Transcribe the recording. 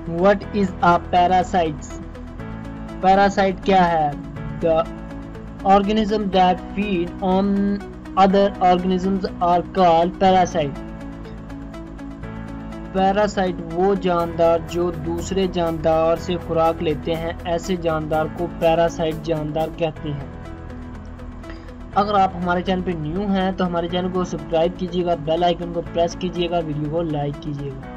What is a parasites? Parasite क्या है? The organism that feed on other organisms are called parasite. Parasite वो जानदार जो दूसरे जानदार से खुराक लेते हैं, ऐसे जानदार को पैरासाइट जानदार कहते हैं। अगर आप हमारे चैनल पे न्यू हैं तो हमारे चैनल को सब्सक्राइब कीजिएगा, बेल आइकन को प्रेस कीजिएगा, वीडियो को लाइक कीजिएगा।